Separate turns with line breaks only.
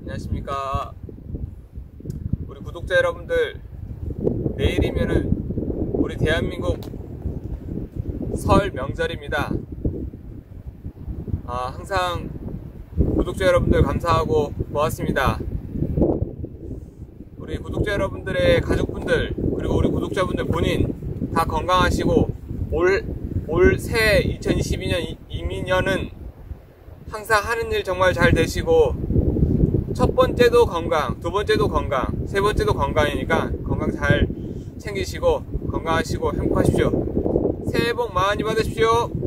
안녕하십니까. 우리 구독자 여러분들, 내일이면은 우리 대한민국 설 명절입니다. 항상 구독자 여러분들 감사하고 고맙습니다. 우리 구독자 여러분들의 가족분들, 그리고 우리 구독자분들 본인 다 건강하시고 올 새 2022년 이민년은 항상 하는 일 정말 잘 되시고, 첫 번째도 건강, 두 번째도 건강, 세 번째도 건강이니까 건강 잘 챙기시고 건강하시고 행복하십시오. 새해 복 많이 받으십시오.